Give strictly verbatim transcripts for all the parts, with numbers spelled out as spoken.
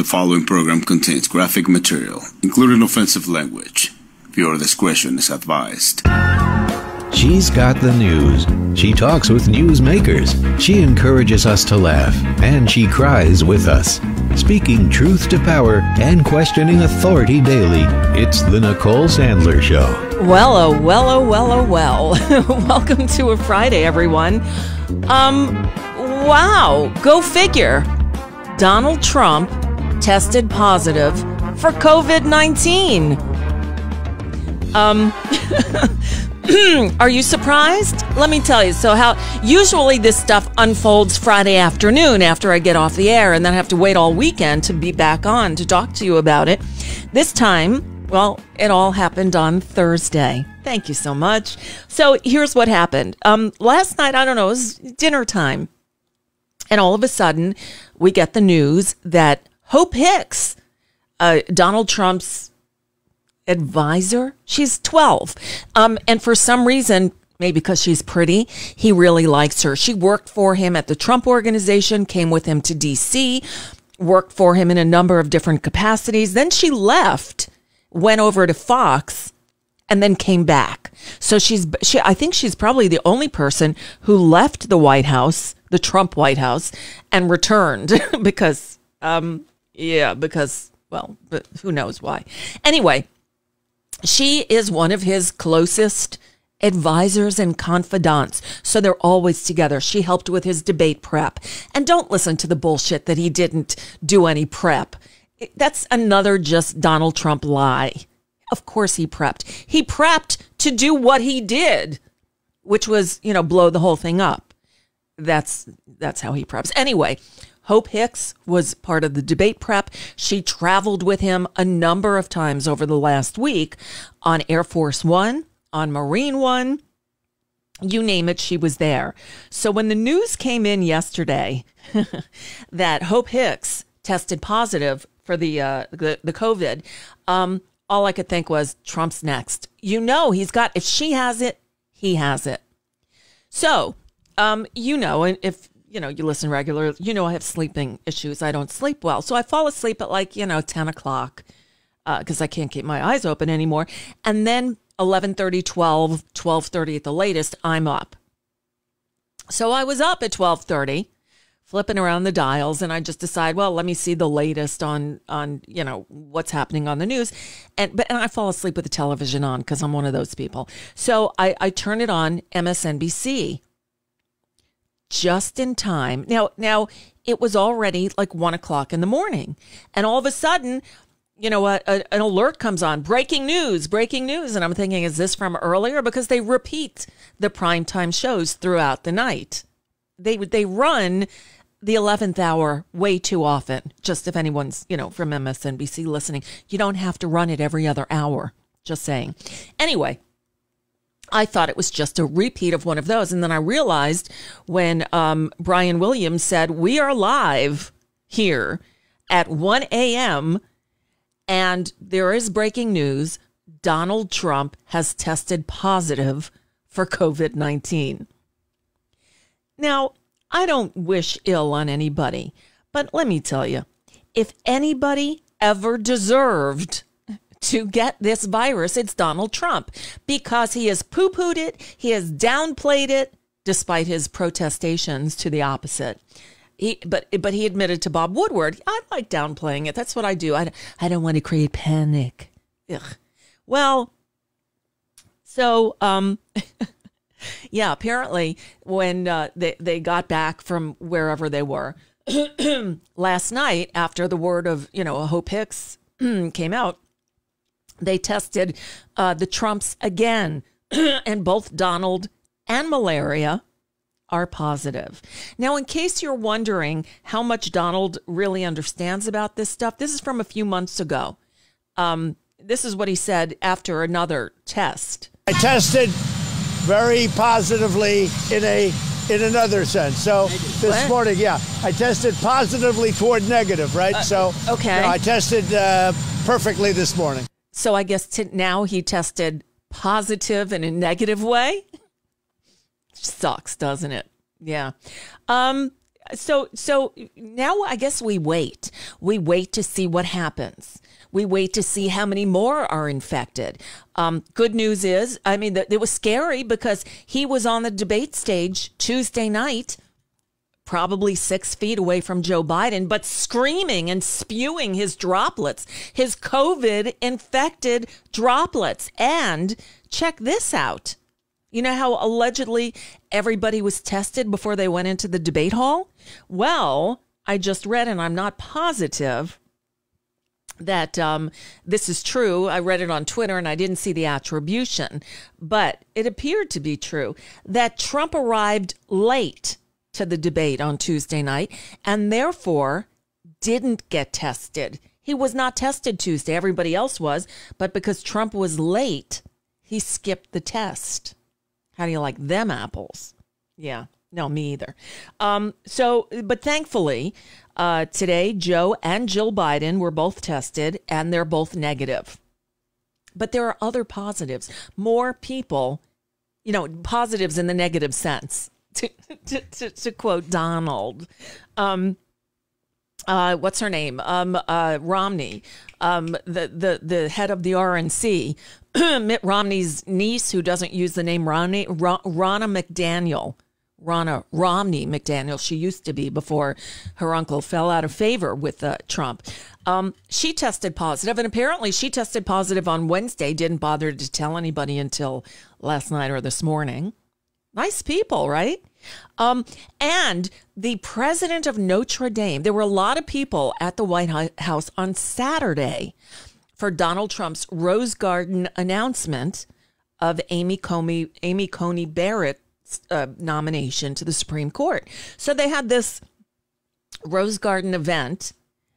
following program contains graphic material, including offensive language. Viewer discretion is advised. She's got the news. She talks with newsmakers. She encourages us to laugh, and she cries with us. Speaking truth to power and questioning authority daily, it's the Nicole Sandler Show. Well, oh, well, oh, well, oh, well. Welcome to a Friday, everyone. Um, wow, go figure. Donald Trump tested positive for covid nineteen. Um... Are you surprised? Let me tell you. So how usually this stuff unfolds Friday afternoon after I get off the air, and then I have to wait all weekend to be back on to talk to you about it. This time, well, it all happened on Thursday. Thank you so much. So here's what happened. Um, last night, I don't know, it was dinner time. And all of a sudden, we get the news that Hope Hicks, uh, Donald Trump's advisor, she's twelve, um and for some reason, maybe because she's pretty, he really likes her. She worked for him at the Trump Organization, came with him to D C, worked for him in a number of different capacities. Then she left, went over to Fox, and then came back. So she's she I think she's probably the only person who left the White House, the Trump White House, and returned because um yeah because well, but who knows why. Anyway, she is one of his closest advisors and confidants, so they're always together. She helped with his debate prep. And don't listen to the bullshit that he didn't do any prep. That's another just Donald Trump lie. Of course he prepped. He prepped to do what he did, which was, you know, blow the whole thing up. That's that's how he preps. Anyway, Hope Hicks was part of the debate prep. She traveled with him a number of times over the last week on Air Force One, on Marine One, you name it, she was there. So when the news came in yesterday that Hope Hicks tested positive for the uh, the, the COVID, um, all I could think was Trump's next. You know, he's got, if she has it, he has it. So, um, you know, and if you know, you listen regularly, you know I have sleeping issues. I don't sleep well. So I fall asleep at like, you know, ten o'clock because uh, I can't keep my eyes open anymore. And then eleven thirty, twelve, twelve thirty at the latest, I'm up. So I was up at twelve thirty, flipping around the dials, and I just decide, well, let me see the latest on, on you know, what's happening on the news. And but and I fall asleep with the television on because I'm one of those people. So I, I turn it on M S N B C. Just in time. Now, now it was already like one o'clock in the morning. And all of a sudden, you know, a, a, an alert comes on. Breaking news, breaking news. And I'm thinking, is this from earlier? Because they repeat the primetime shows throughout the night. They they run the eleventh hour way too often. Just if anyone's, you know, from M S N B C listening, you don't have to run it every other hour. Just saying. Anyway, I thought it was just a repeat of one of those. And then I realized when um, Brian Williams said, we are live here at one a.m. and there is breaking news. Donald Trump has tested positive for covid nineteen. Now, I don't wish ill on anybody, but let me tell you, if anybody ever deserved to get this virus, it's Donald Trump, because he has poo-pooed it, he has downplayed it, despite his protestations to the opposite. He, but but he admitted to Bob Woodward, I like downplaying it. That's what I do. I, I don't want to create panic. Ugh. Well, so um, yeah, apparently when uh, they they got back from wherever they were last night after the word of you know Hope Hicks came out. They tested uh, the Trumps again, and both Donald and malaria are positive. Now, in case you're wondering how much Donald really understands about this stuff, this is from a few months ago. Um, this is what he said after another test. I tested very positively in a in another sense. So this what? morning, yeah, I tested positively toward negative, right? Uh, so okay, you know, I tested uh, perfectly this morning. So I guess t- now he tested positive in a negative way. Sucks, doesn't it? Yeah. Um, So, so now I guess we wait. We wait to see what happens. We wait to see how many more are infected. Um, good news is, I mean, it was scary because he was on the debate stage Tuesday night, probably six feet away from Joe Biden, but screaming and spewing his droplets, his COVID-infected droplets. And check this out. You know how allegedly everybody was tested before they went into the debate hall? Well, I just read, and I'm not positive that um, this is true. I read it on Twitter and I didn't see the attribution, but it appeared to be true that Trump arrived late to the debate on Tuesday night and therefore didn't get tested. He was not tested Tuesday. Everybody else was, but because Trump was late, he skipped the test. How do you like them apples? Yeah. No, me either. Um, so, but thankfully, uh, today, Joe and Jill Biden were both tested, and they're both negative. But there are other positives. More people, you know, positives in the negative sense, to, to, to, to quote Donald. Um, uh, what's her name? Um, uh, Romney, um, the, the, the head of the R N C, Mitt Romney's niece, who doesn't use the name Romney, Ron, Ronna McDaniel. Ronna Romney McDaniel, she used to be before her uncle fell out of favor with uh, Trump. Um, she tested positive, and apparently she tested positive on Wednesday, didn't bother to tell anybody until last night or this morning. Nice people, right? Um, and the president of Notre Dame, there were a lot of people at the White House on Saturday for Donald Trump's Rose Garden announcement of Amy Coney, Amy Coney Barrett Uh, nomination to the Supreme Court. So they had this Rose Garden event,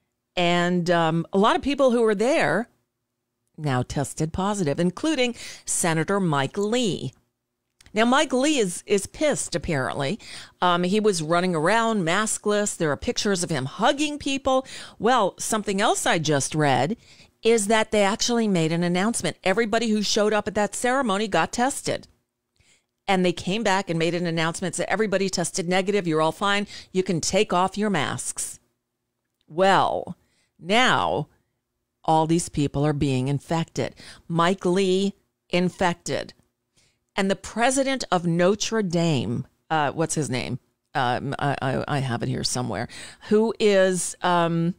and um, a lot of people who were there now tested positive, including Senator Mike Lee. Now, Mike Lee is is pissed, apparently. Um, he was running around maskless. There are pictures of him hugging people. Well, something else I just read is that they actually made an announcement. Everybody who showed up at that ceremony got tested. And they came back and made an announcement that everybody tested negative. You're all fine. You can take off your masks. Well, now all these people are being infected. Mike Lee infected. And the president of Notre Dame, uh, what's his name? Um, I, I, I have it here somewhere. Who is, um,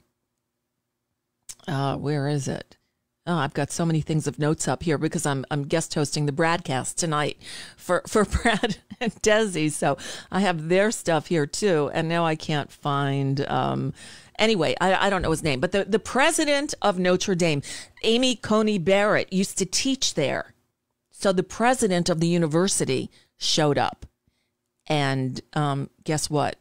uh, where is it? Oh, I've got so many things of notes up here because I'm I'm guest hosting the Bradcast tonight for, for Brad and Desi. So I have their stuff here too. And now I can't find, um, anyway, I, I don't know his name, but the, the president of Notre Dame, Amy Coney Barrett, used to teach there. So the president of the university showed up. And um, guess what?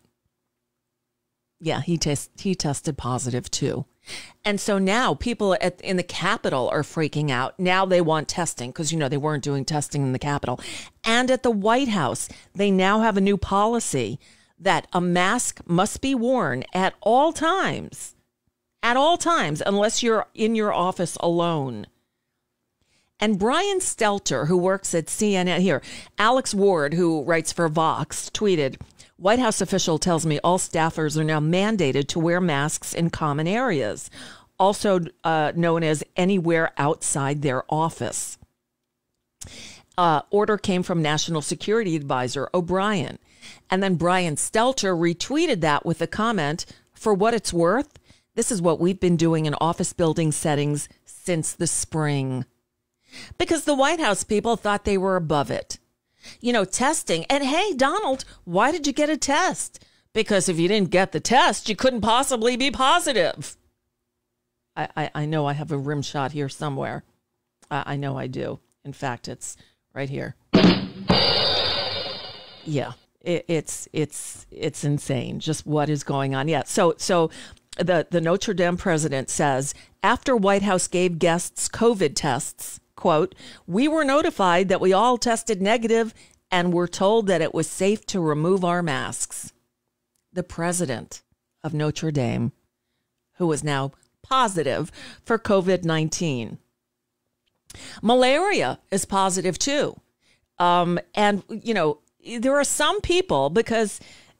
Yeah, he test he tested positive too. And so now people at, in the Capitol are freaking out. Now they want testing because, you know, they weren't doing testing in the Capitol. And at the White House, they now have a new policy that a mask must be worn at all times, at all times, unless you're in your office alone. And Brian Stelter, who works at C N N here, Alex Ward, who writes for Vox, tweeted, White House official tells me all staffers are now mandated to wear masks in common areas, also uh, known as anywhere outside their office. Uh, order came from National Security Advisor O'Brien. And then Brian Stelter retweeted that with a comment, for what it's worth, this is what we've been doing in office building settings since the spring. Because the White House people thought they were above it. You know, testing. And hey, Donald, why did you get a test? Because if you didn't get the test, you couldn't possibly be positive. I, I, I know I have a rim shot here somewhere. I, I know I do. In fact, it's right here. Yeah, it, it's it's it's insane. Just what is going on? Yeah. So so the the Notre Dame president says after White House gave guests COVID tests, quote, we were notified that we all tested negative and were told that it was safe to remove our masks. The president of Notre Dame, who is now positive for COVID nineteen. Malaria is positive too. Um, and, you know, there are some people because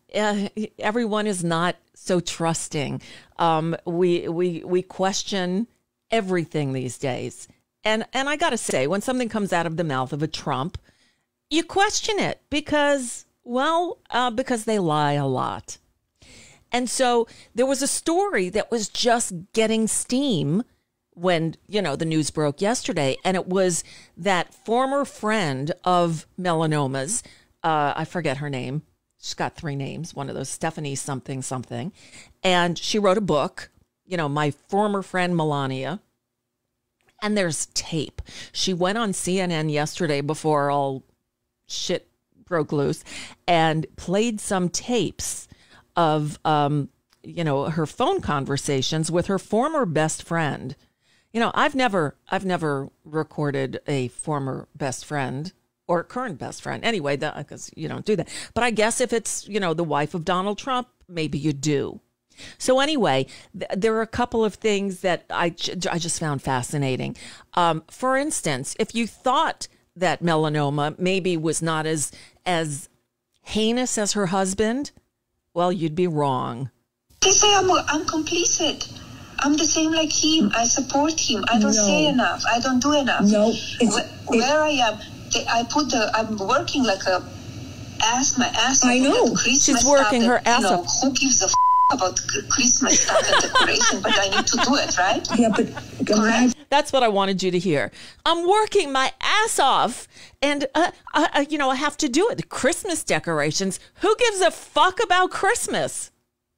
uh, everyone is not so trusting. Um, we we we question everything these days, and and I got to say, when something comes out of the mouth of a Trump, you question it because, well, uh, because they lie a lot. And so there was a story that was just getting steam when, you know, the news broke yesterday, and it was that former friend of Melanoma's, uh, I forget her name. She's got three names, one of those, Stephanie something something. And she wrote a book, you know, My Former Friend Melania. And there's tape. She went on C N N yesterday before all shit broke loose and played some tapes of, um, you know, her phone conversations with her former best friend. You know, I've never, I've never recorded a former best friend or current best friend. Anyway, because you don't do that. But I guess if it's, you know, the wife of Donald Trump, maybe you do. So anyway, th- there are a couple of things that I, j- I just found fascinating. Um, for instance, if you thought that melanoma maybe was not as as heinous as her husband, well, you'd be wrong. They say I'm, I'm complicit. I'm the same like him. I support him. I don't No. say enough. I don't do enough. No, it's- Where, it's- where I am, they, I put the. I'm working like a ass my ass. I off with know. that Christmas She's working stuff her that, ass you know, off. Who gives a f- about c- Christmas stuff and decoration? But I need to do it, right? Yeah, but Correct. That's what I wanted you to hear. I'm working my ass off, and uh, I, you know I have to do it. The Christmas decorations. Who gives a fuck about Christmas?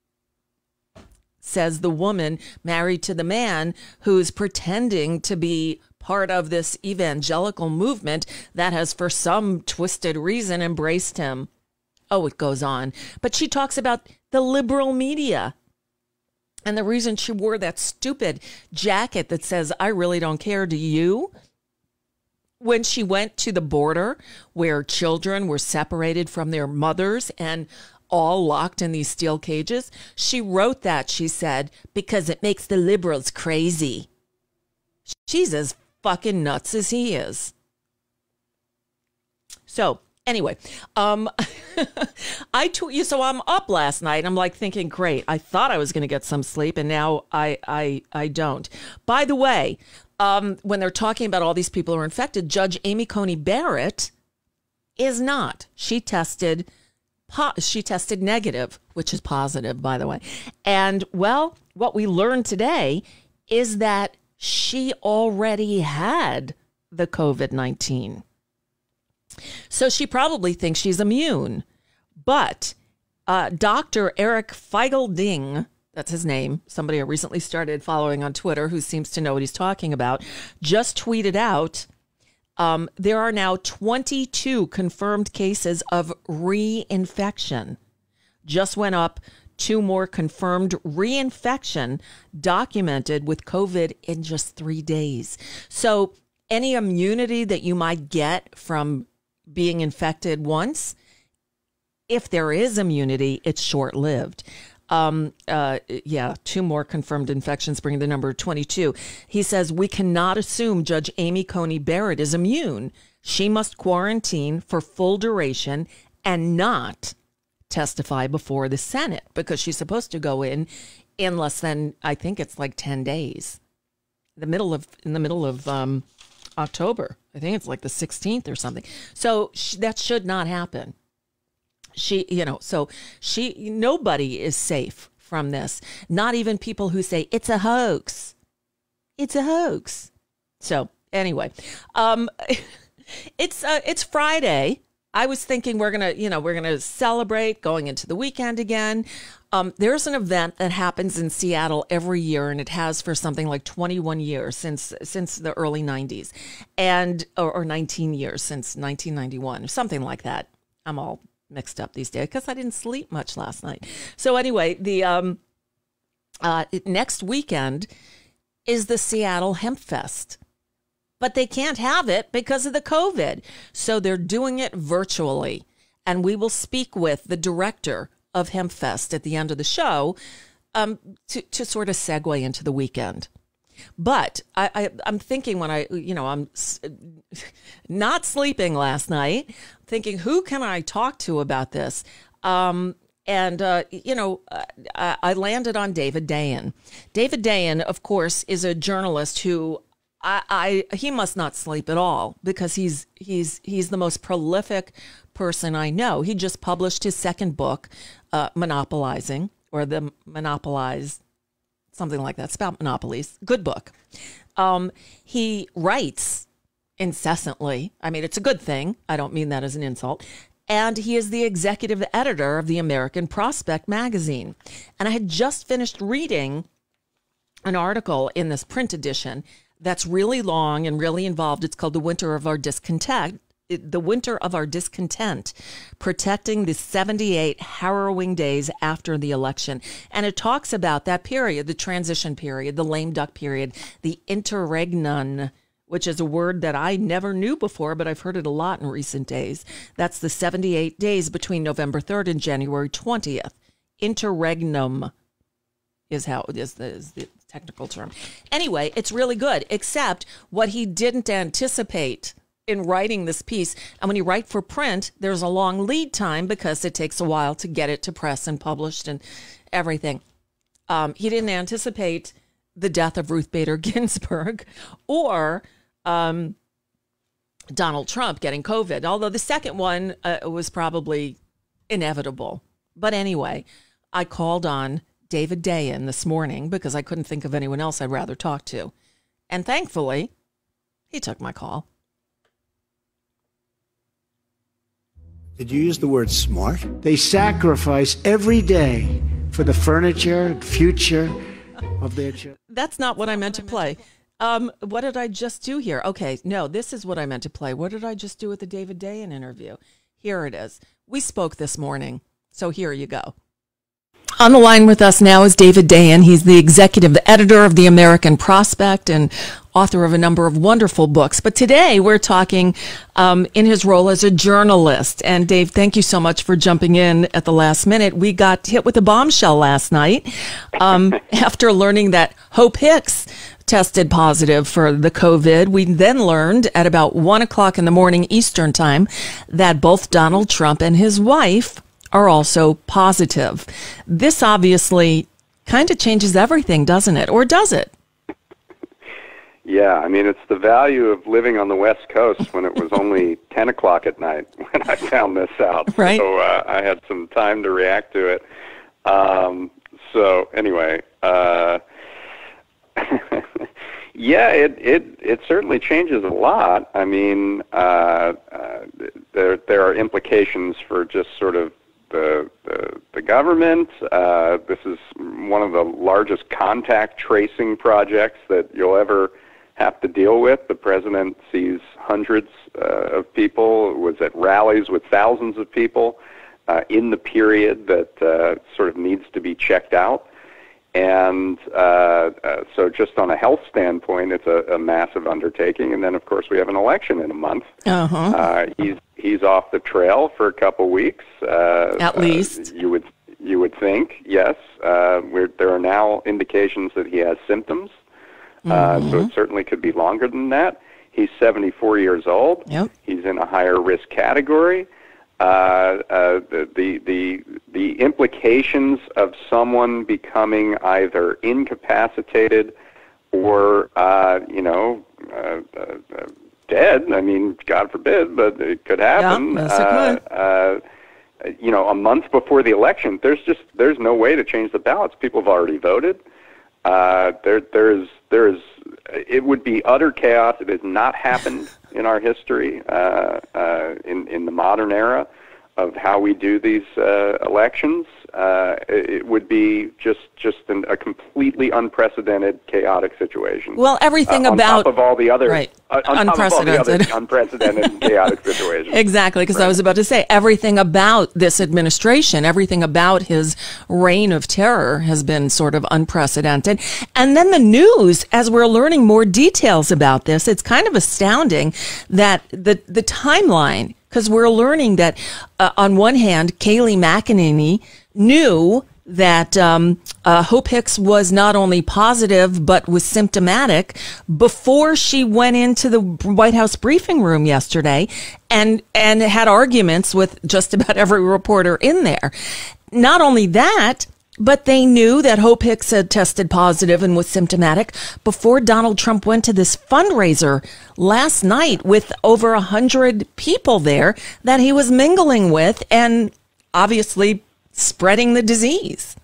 Says the woman married to the man who's pretending to be part of this evangelical movement that has, for some twisted reason, embraced him. Oh, it goes on. But she talks about the liberal media. And the reason she wore that stupid jacket that says, I really don't care, do you? When she went to the border where children were separated from their mothers and all locked in these steel cages, she wrote that, she said, because it makes the liberals crazy. She's as fucking nuts as he is. So anyway, um, I tweet you. So I'm up last night. I'm like thinking, great. I thought I was going to get some sleep, and now I I I don't. By the way, um, when they're talking about all these people who are infected, Judge Amy Coney Barrett is not. She tested. Po- she tested negative, which is positive, by the way. And well, what we learned today is that she already had the COVID nineteen. So she probably thinks she's immune. But uh, Doctor Eric Feigl-Ding, that's his name, somebody I recently started following on Twitter who seems to know what he's talking about, just tweeted out, um, there are now twenty-two confirmed cases of reinfection. Just went up, two more confirmed reinfection documented with COVID in just three days. So any immunity that you might get from being infected once, if there is immunity, it's short-lived. Um, uh, yeah, two more confirmed infections, bringing the number to twenty-two. He says, we cannot assume Judge Amy Coney Barrett is immune. She must quarantine for full duration and not testify before the Senate because she's supposed to go in in less than, I think it's like ten days. The middle of, in the middle of um, October. I think it's like the sixteenth or something. So sh- that should not happen. She, you know, so she, nobody is safe from this. Not even people who say it's a hoax. It's a hoax. So anyway, um, it's, uh, it's Friday. I was thinking we're going to, you know, we're going to celebrate going into the weekend again. Um, there's an event that happens in Seattle every year, and it has for something like twenty-one years since since the early nineties, and or, or nineteen years since nineteen ninety-one, or something like that. I'm all mixed up these days because I didn't sleep much last night. So anyway, the um, uh, next weekend is the Seattle Hempfest. But they can't have it because of the COVID. So they're doing it virtually. And we will speak with the director of Hempfest at the end of the show um, to, to sort of segue into the weekend. But I, I, I'm thinking when I, you know, I'm not sleeping last night, thinking, who can I talk to about this? Um, And, uh, you know, uh, I landed on David Dayen. David Dayen, of course, is a journalist who I, I he must not sleep at all because he's he's he's the most prolific person I know. He just published his second book, uh, Monopolizing, or the Monopolize, something like that. It's about monopolies. Good book. Um, he writes incessantly. I mean, it's a good thing. I don't mean that as an insult. And he is the executive editor of the American Prospect magazine. And I had just finished reading an article in this print edition that's really long and really involved. It's called The Winter of Our Discontent. The Winter of Our Discontent, Protecting the seventy-eight Harrowing Days After the Election. And it talks about that period, the transition period, the lame duck period, the interregnum, which is a word that I never knew before, but I've heard it a lot in recent days. That's the seventy-eight days between November third and January twentieth. Interregnum is how it is the, is the technical term. Anyway, it's really good, except what he didn't anticipate in writing this piece. And when you write for print, there's a long lead time because it takes a while to get it to press and published and everything. Um, he didn't anticipate the death of Ruth Bader Ginsburg or um, Donald Trump getting COVID, although the second one uh, was probably inevitable. But anyway, I called on David Dayen this morning because I couldn't think of anyone else I'd rather talk to. And thankfully, he took my call. Did you use the word smart? They sacrifice every day for the furniture, future of their children. That's not what I meant to play. Um, what did I just do here? Okay, no, this is what I meant to play. What did I just do with the David Dayen interview? Here it is. We spoke this morning, so here you go. On the line with us now is David Dayen. He's the executive editor of the American Prospect and author of a number of wonderful books. But today we're talking um, in his role as a journalist. And Dave, thank you so much for jumping in at the last minute. We got hit with a bombshell last night um, after learning that Hope Hicks tested positive for the COVID. We then learned at about one o'clock in the morning Eastern time that both Donald Trump and his wife are also positive. This obviously kind of changes everything, doesn't it? Or does it? Yeah, I mean, it's the value of living on the West Coast when it was only ten o'clock at night when I found this out. Right. So uh, I had some time to react to it. Um, so anyway, uh, yeah, it, it it certainly changes a lot. I mean, uh, uh, there there are implications for just sort of The, the, the government. Uh, this is one of the largest contact tracing projects that you'll ever have to deal with. The president sees hundreds uh, of people, was at rallies with thousands of people uh, in the period that uh, sort of needs to be checked out. And uh, uh, so just on a health standpoint, it's a, a massive undertaking. And then, of course, we have an election in a month. Uh-huh. Uh, he's he's off the trail for a couple weeks. Uh, At least. Uh, you would you would think, yes. Uh, we're, there are now indications that he has symptoms. Uh, mm-hmm. So it certainly could be longer than that. He's seventy-four years old. Yep. He's in a higher risk category. Uh, uh, the, the the the implications of someone becoming either incapacitated or uh, you know uh, uh, dead. I mean, God forbid, but it could happen. Yeah, yes, it could. Uh, uh, you know, a month before the election, there's just there's no way to change the ballots. People have already voted. Uh, there there's there's it would be utter chaos. It has not happened in our history, uh, uh, in in the modern era of how we do these uh, elections. Uh, it would be just just an, a completely unprecedented, chaotic situation. Well, everything uh, on about top of all the other right. uh, on unprecedented, top of all the other unprecedented, and chaotic situations. Exactly, because right. I was about to say everything about this administration, everything about his reign of terror has been sort of unprecedented. And then the news, as we're learning more details about this, it's kind of astounding that the the timeline. Because we're learning that, uh, on one hand, Kayleigh McEnany knew that um, uh, Hope Hicks was not only positive but was symptomatic before she went into the White House briefing room yesterday and and had arguments with just about every reporter in there. Not only that, but they knew that Hope Hicks had tested positive and was symptomatic before Donald Trump went to this fundraiser last night with over a hundred people there that he was mingling with and obviously spreading the disease.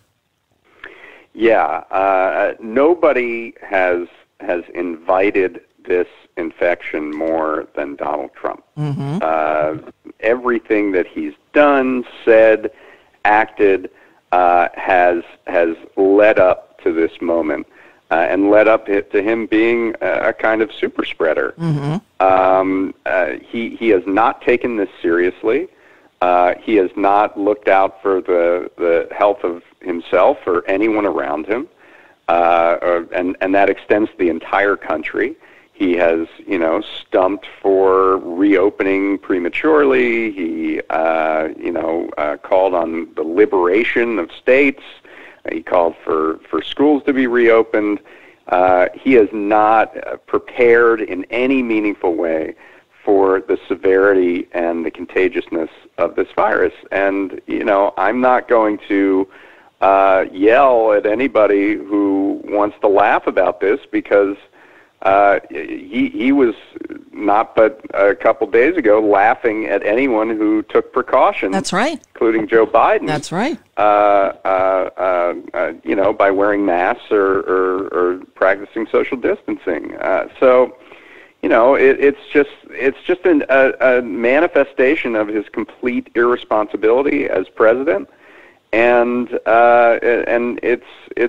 Yeah, uh, nobody has has invited this infection more than Donald Trump. Mm-hmm. Uh, everything that he's done, said, acted uh, has has led up to this moment uh, and led up to him being a, a kind of super spreader. Mm-hmm. Um, uh, he he has not taken this seriously. Uh, he has not looked out for the, the health of himself or anyone around him, uh, or, and, and that extends to the entire country. He has, you know, stumped for reopening prematurely. He, uh, you know, uh, called on the liberation of states. He called for, for schools to be reopened. Uh, he has not prepared in any meaningful way for the severity and the contagiousness of this virus. And, you know, I'm not going to uh, yell at anybody who wants to laugh about this because uh, he, he was not but a couple days ago laughing at anyone who took precautions. That's right. Including Joe Biden. That's right. Uh, uh, uh, uh, you know, by wearing masks or, or, or practicing social distancing. Uh, so... You know, it, it's just it's just an, a, a manifestation of his complete irresponsibility as president, and uh, and it's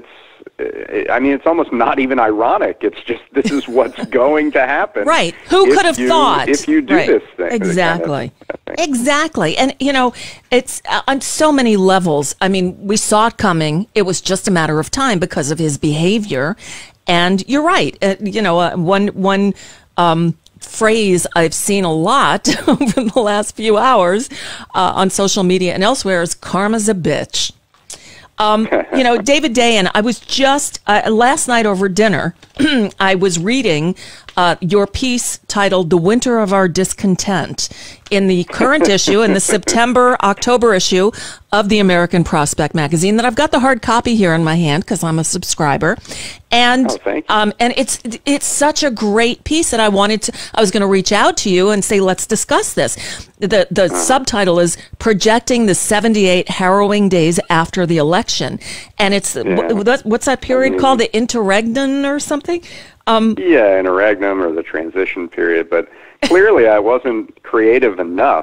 it's I mean it's almost not even ironic. It's just this is what's going to happen. Right? Who could have you, thought if you do right. this thing? Exactly. Kind of Exactly. And you know, it's uh, on so many levels. I mean, we saw it coming. It was just a matter of time because of his behavior. And you're right. Uh, you know, uh, one one. Um, phrase I've seen a lot over the last few hours uh, on social media and elsewhere is karma's a bitch. Um, you know, David Dayen, I was just, uh, last night over dinner, I was reading uh, your piece titled The Winter of Our Discontent in the current issue, in the September, October issue of the American Prospect magazine that I've got the hard copy here in my hand because I'm a subscriber. And oh, thank you. um, and it's it's such a great piece that I wanted to, I was going to reach out to you and say, let's discuss this. The the uh-huh. subtitle is Projecting the seventy-eight Harrowing Days After the Election. And it's, yeah. what, what's that period I mean, called? The interregnum or something? Um, yeah, interregnum or the transition period, but clearly I wasn't creative enough.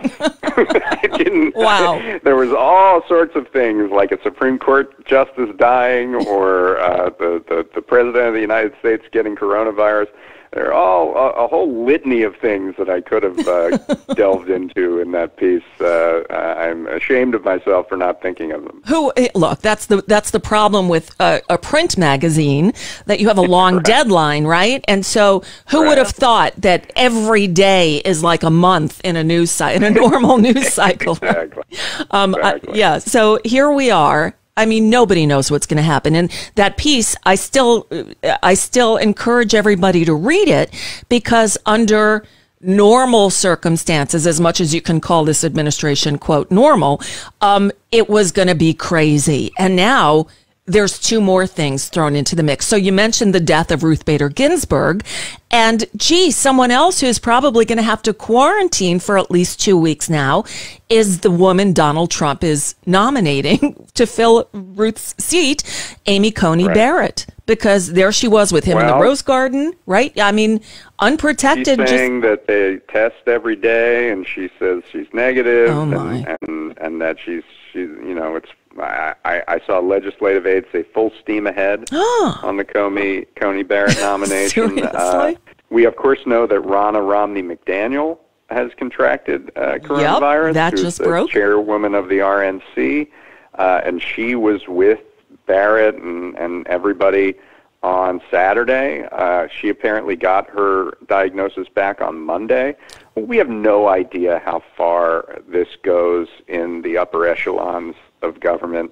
I didn't. Wow. There was all sorts of things like a Supreme Court justice dying or uh, the, the, the President of the United States getting coronavirus. There are all a, a whole litany of things that I could have uh, delved into in that piece. Uh, I'm ashamed of myself for not thinking of them. Who look? That's the that's the problem with a, a print magazine, that you have a long right. deadline, right? And so, who right. would have thought that every day is like a month in a news site, in a normal news cycle? Exactly. Um, exactly. Uh, yeah. So here we are. I mean, nobody knows what's going to happen. And that piece, I still, I still encourage everybody to read it because under normal circumstances, as much as you can call this administration, quote, normal, um, it was going to be crazy. And now there's two more things thrown into the mix. So you mentioned the death of Ruth Bader Ginsburg, and gee, someone else who's probably going to have to quarantine for at least two weeks now is the woman Donald Trump is nominating to fill Ruth's seat, Amy Coney right. Barrett, because there she was with him well, in the Rose Garden, right? I mean, unprotected. She's saying just... that they test every day, and she says she's negative, oh my. and, and and that she's she's you know it's. I, I saw legislative aides say full steam ahead oh. on the Coney, Coney Barrett nomination. Seriously? Uh, we, of course, know that Ronna Romney McDaniel has contracted uh, coronavirus. Yep, that who's just the broke. chairwoman of the R N C, uh, and she was with Barrett and, and everybody on Saturday. Uh, she apparently got her diagnosis back on Monday. We have no idea how far this goes in the upper echelons of government.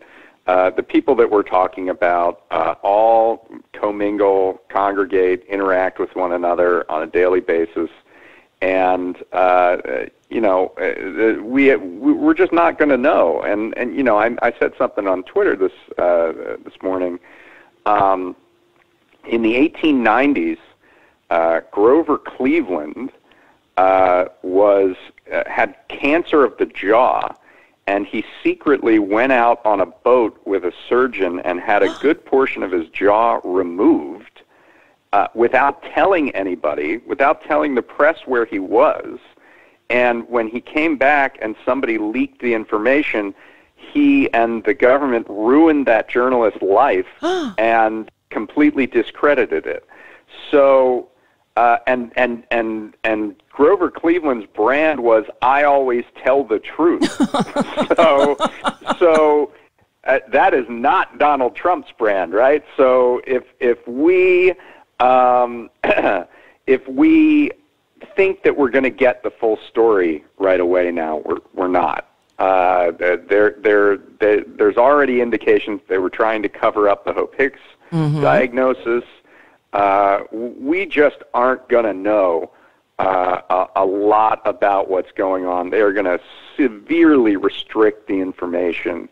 uh, the people that we're talking about uh, all commingle, congregate, interact with one another on a daily basis. And, uh, you know, we, we're just not going to know. And, and, you know, I, I said something on Twitter this, uh, this morning. Um, in the eighteen nineties, uh, Grover Cleveland uh, was, uh, had cancer of the jaw, and he secretly went out on a boat with a surgeon and had a good portion of his jaw removed. Uh, without telling anybody, without telling the press where he was. And when he came back and somebody leaked the information, he and the government ruined that journalist's life and completely discredited it. So, uh, and, and, and, and Grover Cleveland's brand was, I always tell the truth. so, so uh, that is not Donald Trump's brand, right? So if, if we... Um, if we think that we're going to get the full story right away now, we're we're not. Uh, there, there, there, there's already indications they were trying to cover up the Hope Hicks mm-hmm. diagnosis. Uh, we just aren't going to know uh, a, a lot about what's going on. They are going to severely restrict the information.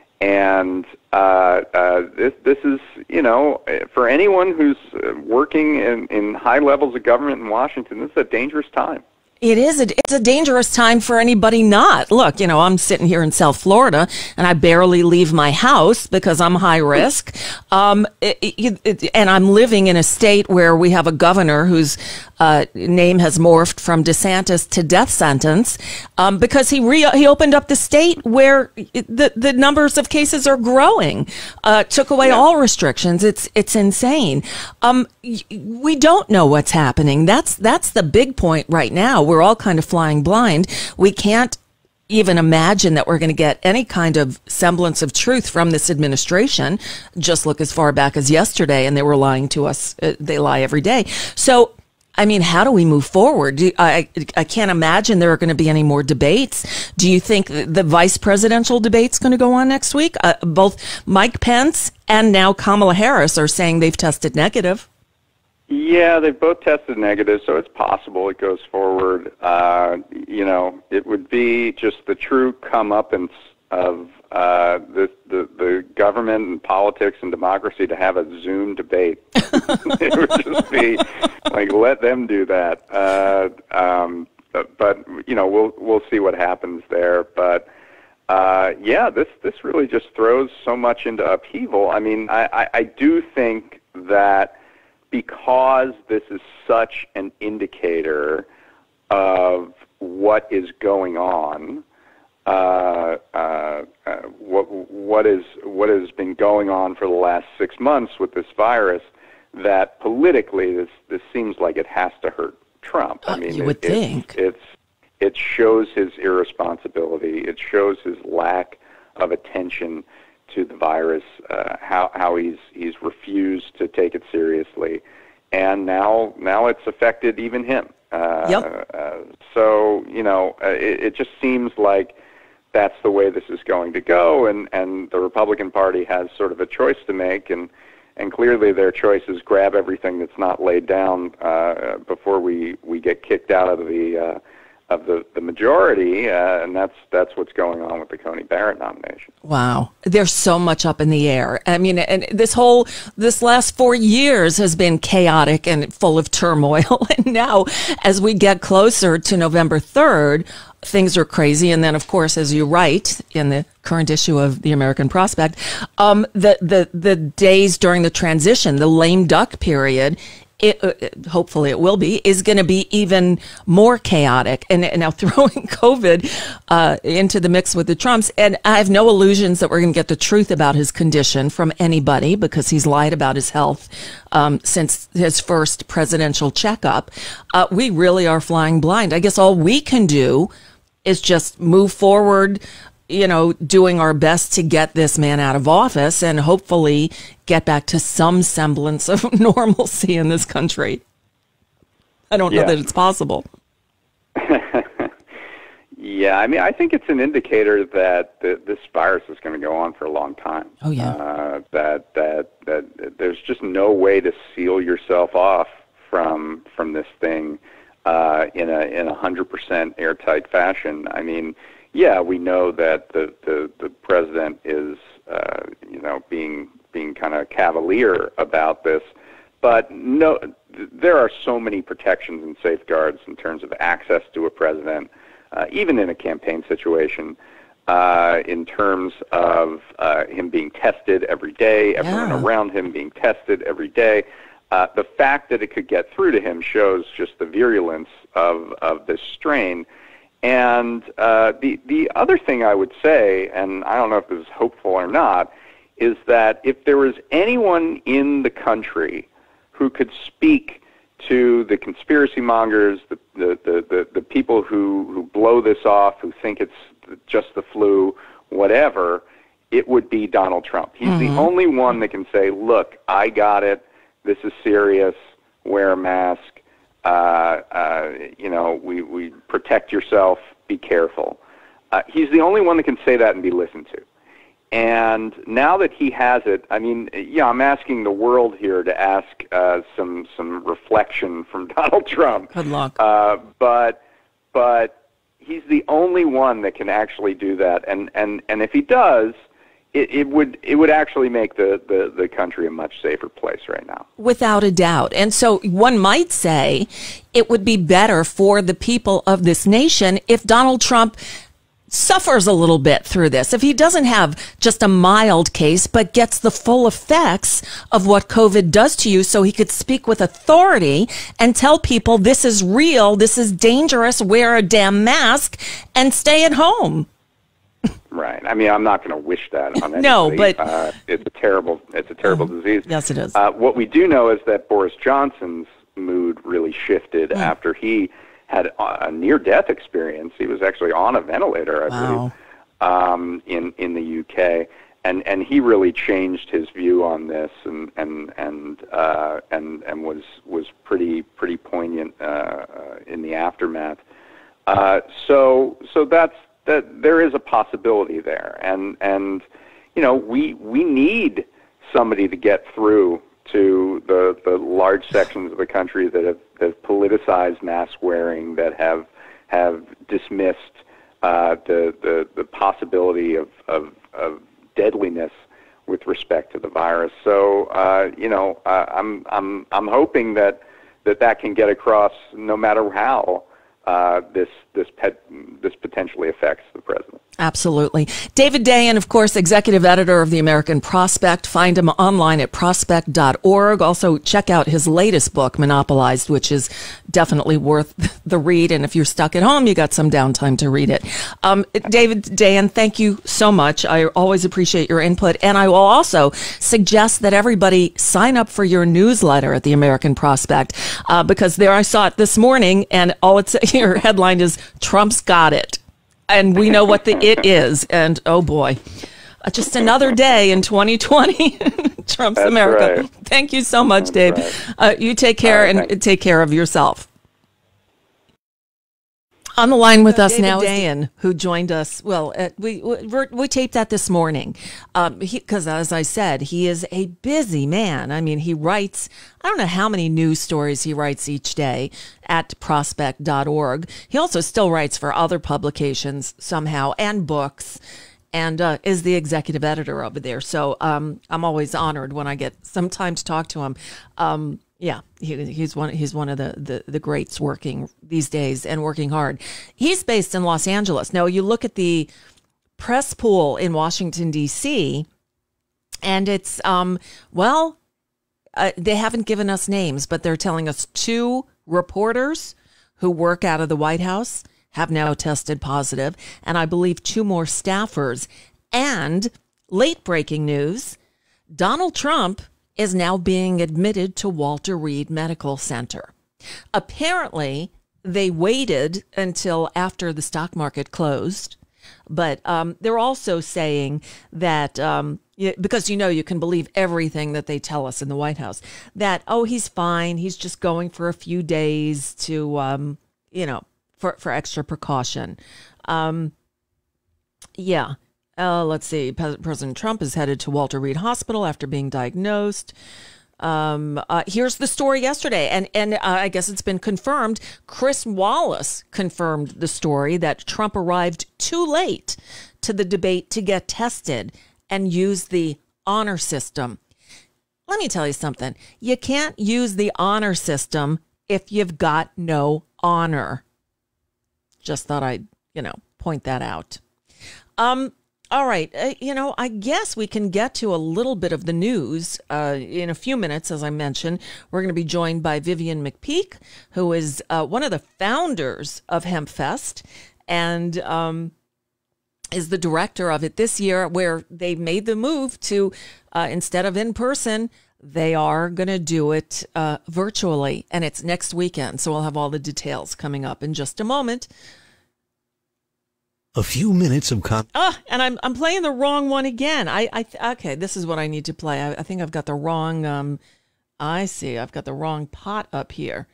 And uh, uh, this, this is, you know, for anyone who's working in, in high levels of government in Washington, this is a dangerous time. It is. A, it's a dangerous time for anybody not. Look, you know, I'm sitting here in South Florida, and I barely leave my house because I'm high risk. Um, it, it, it, and I'm living in a state where we have a governor whose uh, name has morphed from DeSantis to death sentence um, because he re- he opened up the state where the the numbers of cases are growing, uh, took away yeah. all restrictions. It's it's insane. Um, we don't know what's happening. That's that's the big point right now. We're all kind of flying blind. We can't even imagine that we're going to get any kind of semblance of truth from this administration. Just look as far back as yesterday, and they were lying to us. They lie every day. So, I mean, how do we move forward? Do, I, I can't imagine there are going to be any more debates. Do you think the vice presidential debate's going to go on next week? Uh, both Mike Pence and now Kamala Harris are saying they've tested negative. Yeah, they've both tested negative, so it's possible it goes forward. Uh, you know, it would be just the true comeuppance of uh, the, the the government and politics and democracy to have a Zoom debate. It would just be like, let them do that. Uh, um, but, but you know, we'll we'll see what happens there. But uh, yeah, this this really just throws so much into upheaval. I mean, I, I, I do think that. Because this is such an indicator of what is going on, uh, uh, uh, what what is what has been going on for the last six months with this virus, that politically this this seems like it has to hurt Trump. I mean, you would it, think it's, it's it shows his irresponsibility. It shows his lack of attention to the virus, uh, how how he's he's refused to take it seriously, and now now it's affected even him. Uh, yep. uh, so you know, uh, it, it just seems like that's the way this is going to go, and, and the Republican Party has sort of a choice to make, and and clearly their choice is grab everything that's not laid down uh, before we, we get kicked out of the. Uh, of the, the majority, uh, and that's that's what's going on with the Coney Barrett nomination. Wow. There's so much up in the air. I mean, and this whole, this last four years has been chaotic and full of turmoil. And now, as we get closer to November third, things are crazy. And then, of course, as you write in the current issue of the American Prospect, um, the, the, the days during the transition, the lame duck period, It, uh, hopefully it will be, is going to be even more chaotic. And, and now throwing COVID uh, into the mix with the Trumps. And I have no illusions that we're going to get the truth about his condition from anybody, because he's lied about his health um, since his first presidential checkup. Uh, we really are flying blind. I guess all we can do is just move forward, you know, doing our best to get this man out of office and hopefully get back to some semblance of normalcy in this country. I don't know yeah. that it's possible. Yeah, I mean, I think it's an indicator that the, this virus is going to go on for a long time. Oh, yeah. Uh, that, that, that there's just no way to seal yourself off from from this thing uh, in a in a hundred percent airtight fashion. I mean, yeah, we know that the the, the president is uh, you know being being kind of cavalier about this, but no, there are so many protections and safeguards in terms of access to a president, uh, even in a campaign situation. Uh, in terms of uh, him being tested every day, everyone Yeah. around him being tested every day. Uh, the fact that it could get through to him shows just the virulence of, of this strain. And uh, the, the other thing I would say, and I don't know if this is hopeful or not, is that if there was anyone in the country who could speak to the conspiracy mongers, the, the, the, the, the people who, who blow this off, who think it's just the flu, whatever, it would be Donald Trump. He's mm-hmm. the only one that can say, look, I got it. This is serious. Wear a mask. Uh, uh, you know, we, we protect yourself. Be careful. Uh, he's the only one that can say that and be listened to. And now that he has it, I mean, yeah, I'm asking the world here to ask uh, some some reflection from Donald Trump. Good luck. Uh, but but he's the only one that can actually do that. And and, and if he does, It, it would it would actually make the, the, the country a much safer place right now. Without a doubt. And so one might say it would be better for the people of this nation if Donald Trump suffers a little bit through this. If he doesn't have just a mild case, but gets the full effects of what COVID does to you, so he could speak with authority and tell people this is real, this is dangerous, wear a damn mask, and stay at home. Right. I mean, I'm not going to wish that on anybody. No, but uh, it's a terrible, it's a terrible um, disease. Yes, it is. Uh, what we do know is that Boris Johnson's mood really shifted mm. after he had a near-death experience. He was actually on a ventilator, I wow. believe, um, in in the U K, and and he really changed his view on this, and and and uh, and and was was pretty pretty poignant uh, in the aftermath. Uh, so so that's. That there is a possibility there, and and you know we we need somebody to get through to the the large sections of the country that have, that have politicized mask wearing, that have have dismissed uh, the, the the possibility of, of of deadliness with respect to the virus. So uh, you know uh, I'm I'm I'm hoping that that that can get across, no matter how uh, this this pet, this potentially affects the president. Absolutely. David Dayen, of course, executive editor of the American Prospect. Find him online at prospect dot org. Also, check out his latest book, Monopolized, which is definitely worth the read. And if you're stuck at home, you got some downtime to read it. Um, David Dayen, thank you so much. I always appreciate your input. And I will also suggest that everybody sign up for your newsletter at the American Prospect, uh, because there I saw it this morning, and all it's your headline is Trump's got it. And we know what the it is. And oh boy, uh, just another day in twenty twenty, Trump's That's America. Right. Thank you so much, That's Dave. Right. Uh, you take care right, and thanks. take care of yourself. On the line with us David now is Dayen, Dayen, who joined us. Well, uh, we, we we taped that this morning because, um, as I said, he is a busy man. I mean, he writes, I don't know how many news stories he writes each day at prospect dot org. He also still writes for other publications somehow and books, and uh, is the executive editor over there. So um, I'm always honored when I get some time to talk to him. Um, Yeah, he, he's one. He's one of the, the, the greats working these days and working hard. He's based in Los Angeles. Now, you look at the press pool in Washington, D C, and it's, um, well, uh, they haven't given us names, but they're telling us two reporters who work out of the White House have now tested positive, and I believe two more staffers. And late breaking news, Donald Trump is now being admitted to Walter Reed Medical Center. Apparently, they waited until after the stock market closed, but um, they're also saying that, um, because, you know, you can believe everything that they tell us in the White House, that, oh, he's fine, he's just going for a few days to, um, you know, for, for extra precaution. Um, yeah. Uh, let's see. President Trump is headed to Walter Reed Hospital after being diagnosed. Um, uh, here's the story yesterday, and and uh, I guess it's been confirmed. Chris Wallace confirmed the story that Trump arrived too late to the debate to get tested and use the honor system. Let me tell you something. You can't use the honor system if you've got no honor. Just thought I'd, you know, point that out. Um. All right. Uh, you know, I guess we can get to a little bit of the news uh, in a few minutes. As I mentioned, we're going to be joined by Vivian McPeak, who is uh, one of the founders of Hempfest and um, is the director of it this year, where they made the move to, uh, instead of in person, they are going to do it uh, virtually. And it's next weekend. So we'll have all the details coming up in just a moment. A few minutes of con. Oh, and I'm I'm playing the wrong one again. I I okay. This is what I need to play. I, I think I've got the wrong. Um, I see. I've got the wrong pot up here.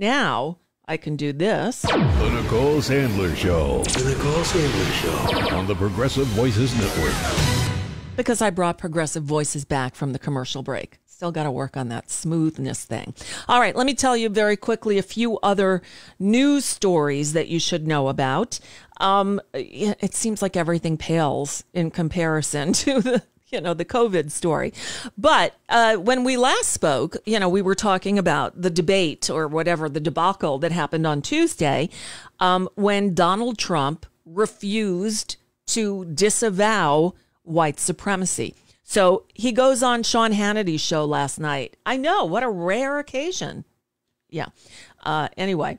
Now I can do this. The Nicole Sandler Show. The Nicole Sandler Show On the Progressive Voices Network. Because I brought Progressive Voices back from the commercial break. Still got to work on that smoothness thing. All right, let me tell you very quickly a few other news stories that you should know about. Um, it seems like everything pales in comparison to the, you know, the COVID story. But uh, when we last spoke, you know, we were talking about the debate or whatever, the debacle that happened on Tuesday um, when Donald Trump refused to disavow white supremacy. So he goes on Sean Hannity's show last night. I know, what a rare occasion. Yeah. Uh, anyway,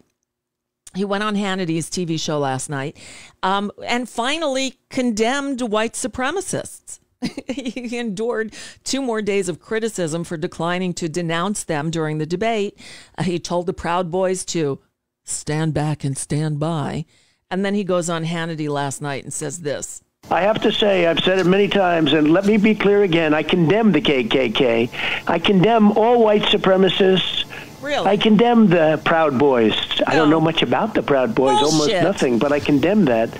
he went on Hannity's T V show last night um, and finally condemned white supremacists. He endured two more days of criticism for declining to denounce them during the debate. Uh, he told the Proud Boys to stand back and stand by. And then he goes on Hannity last night and says this. I have to say, I've said it many times, and let me be clear again, I condemn the K K K. I condemn all white supremacists. Really? I condemn the Proud Boys. No. I don't know much about the Proud Boys, Bullshit. almost nothing, but I condemn that.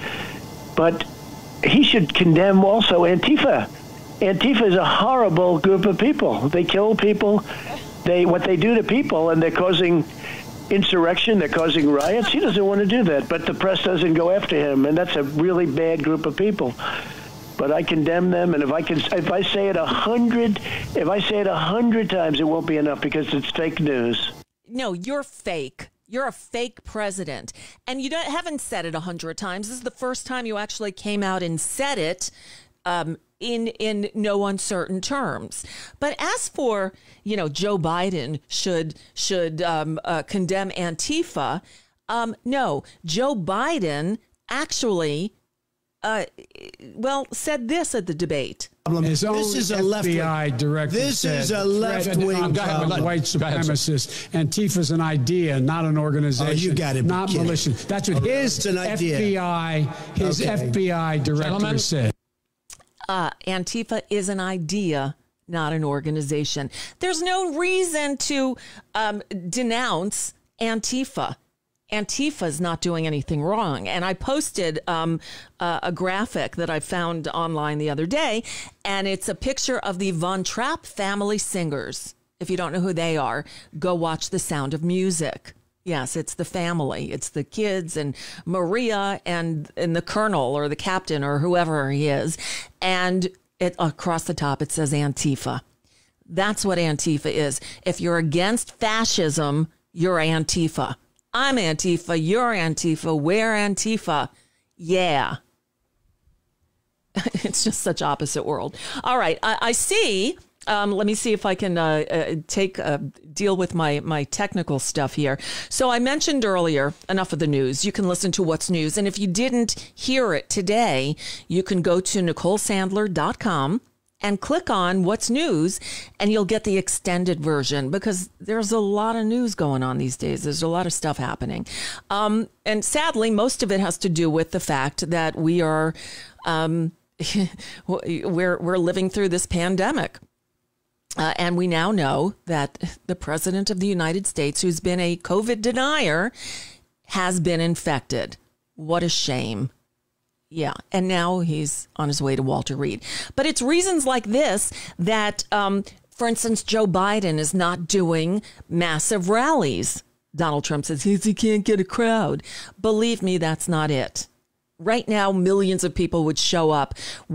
But he should condemn also Antifa. Antifa is a horrible group of people. They kill people. They what they do to people, and they're causing insurrection, they're causing riots. He doesn't want to do that, but the press doesn't go after him, and that's a really bad group of people. But I condemn them, and if I can, if I say it a hundred, if I say it a hundred times, it won't be enough because it's fake news. No, you're fake. You're a fake president, and you don't, haven't said it a hundred times. This is the first time you actually came out and said it. Um, in in no uncertain terms. But as for, you know, Joe Biden should should um, uh, condemn Antifa, um, no, Joe Biden actually, uh, well, said this at the debate. His own This is a F left B I director This said, is a left-wing I'm talking about problem. white supremacists. Antifa's an idea, not an organization. Oh, you gotta be not kidding. militia. That's what his It's an idea. F B I, his Okay. F B I director Gentlemen. said. Uh, Antifa is an idea, not an organization. There's no reason to um, denounce Antifa. Antifa is not doing anything wrong. And I posted um, uh, a graphic that I found online the other day, and it's a picture of the Von Trapp family singers. If you don't know who they are, go watch The Sound of Music. Yes, it's the family. It's the kids and Maria and, and the colonel or the captain or whoever he is. And it, across the top, it says Antifa. That's what Antifa is. If you're against fascism, you're Antifa. I'm Antifa. You're Antifa. We're Antifa. Yeah. It's just such opposite world. All right. I, I see. Um, let me see if I can uh, uh, take uh, deal with my my technical stuff here. So I mentioned earlier, enough of the news. You can listen to What's News. And if you didn't hear it today, you can go to Nicole Sandler dot com and click on What's News, and you'll get the extended version because there's a lot of news going on these days. There's a lot of stuff happening. Um, and sadly, most of it has to do with the fact that we are um, we're we're living through this pandemic. Uh, and we now know that the president of the United States, who's been a COVID denier, has been infected. What a shame. Yeah, and now he's on his way to Walter Reed. But it's reasons like this that, um, for instance, Joe Biden is not doing massive rallies. Donald Trump says he can't get a crowd. Believe me, that's not it. Right now, millions of people would show up